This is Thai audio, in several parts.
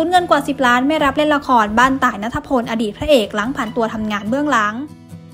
ญเงินกว่า10 ล้านไม่รับเล่นละครบ้านต่ายณัฐพลอดีตพระเอกหลังผันตัวทำงานเบื้องหลัง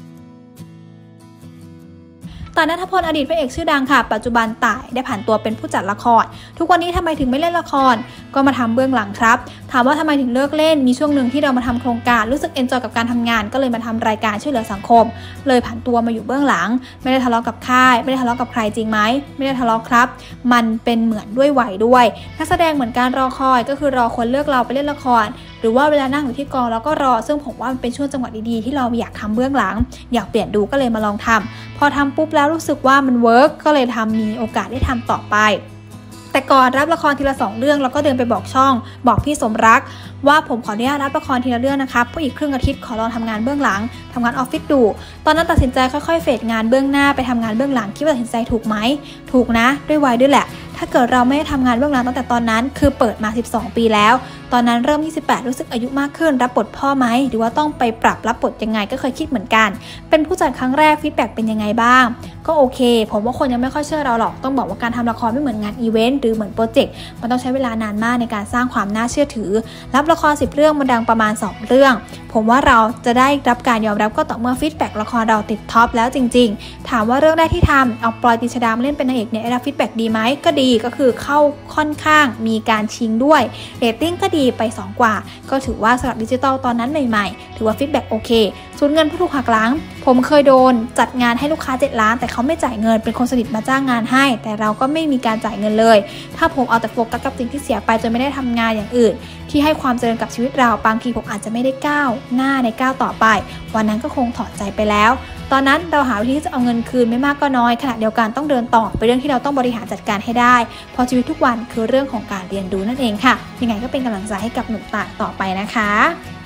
ต่ายณัฐพลอดีตพระเอกชื่อดังค่ะปัจจุบันต่ายได้ผันตัวเป็นผู้จัดละครทุกวันนี้ทำไมถึงไม่เล่นละครก็มาทำเบื้องหลังครับถามว่าทำไมถึงเลิกเล่นมีช่วงหนึ่งที่เรามาทำโครงการรู้สึกเอนจอยกับการทำงานก็เลยมาทำรายการช่วยเหลือสังคมเลยผันตัวมาอยู่เบื้องหลังไม่ได้ทะเลาะกับค่ายไม่ได้ทะเลาะกับใครจริงไหมไม่ได้ทะเลาะครับมันเป็นเหมือนด้วยวัยด้วยนักแสดงเหมือนการรอคอยก็คือรอคนเลือกเราไปเล่นละครหรือว่าเวลานั่งอยู่ที่กองแล้วก็รอซึ่งผมว่ามันเป็นช่วงจังหวะดีๆที่เราอยากทำเบื้องหลังอยากเปลี่ยนดูก็เลยมาลองทำพอทำปุ๊บแล้วรู้สึกว่ามันเวิร์กก็เลยมีโอกาสได้ทำต่อไปแต่ก่อนรับละครทีละ2 เรื่องแล้วก็เดินไปบอกช่องบอกพี่สมรักว่าผมขออนุญาตรับละครทีละเรื่องนะครับเพราะอีกครึ่งอาทิตย์ขอลองทำงานเบื้องหลังทำงานออฟฟิศดูตอนนั้นตัดสินใจค่อยๆเฟดงานเบื้องหน้าไปทำงานเบื้องหลังคิดว่าตัดสินใจถูกไหมถูกนะด้วยวัยด้วยแหละถ้าเกิดเราไม่ได้ทำงานเบื้องหลังตั้งแต่ตอนนั้นคือเปิดมา12 ปีแล้วตอนนั้นเริ่ม28รู้สึกอายุมากขึ้นรับบทพ่อไหมหรือว่าต้องไปปรับรับบทยังไงก็เคยคิดเหมือนกันเป็นผู้จัดครั้งแรกฟีดแบ็กเป็นยังไงบ้างก็โอเคผมว่าคนยังไม่ค่อยเชื่อเราหรอกต้องบอกว่าการทำละครไม่เหมือนงานอีเวนต์หรือเหมือนโปรเจกต์มันต้องใช้เวลานานมากในการสร้างความน่าเชื่อถือรับละคร10 เรื่องมันดังประมาณ2 เรื่องผมว่าเราจะได้รับการยอมรับก็ต่อเมื่อฟีดแบ็กละครเราติดท็อปแล้วจริงๆถามว่าเรื่องแรกที่ทำเอาปอย ตรีชฎามาเล่นเป็นนางเอกเนี่ยได้รับฟีดแบ็กดีไหมก็ดีก็คือเข้าค่อนข้างมีการชิงด้วยเรตติ้งก็ดีไป2 กว่าก็ถือว่าสำหรับดิจิตอลตอนนั้นใหม่ๆถือว่าฟีดแบ็กโอเคสูญเงินผู้ถูกหักหลังผมเคยโดนจัดงานให้ลูกค้า7 ล้านแต่เขาไม่จ่ายเงินเป็นคนสนิทมาจ้างงานให้แต่เราก็ไม่มีการจ่ายเงินเลยถ้าผมเอาแต่โฟกัสกับสิ่งที่เสียไปจนไม่ได้ทำงานอย่างอื่นที่ให้ความเจริญกับชีวิตเราบางทีผมอาจจะไม่ได้ก้าวหน้าในก้าวต่อไปวันนั้นก็คงถอดใจไปแล้วตอนนั้นเราหาวิธีที่จะเอาเงินคืนไม่มากก็น้อยขณะเดียวกันต้องเดินต่อเป็นเรื่องที่เราต้องบริหารจัดการให้ได้เพราะชีวิตทุกวันคือเรื่องของการเรียนรู้นั่นเองค่ะยังไงก็เป็นกำลังใจให้กับหนุ่มต่ายต่อไปนะคะ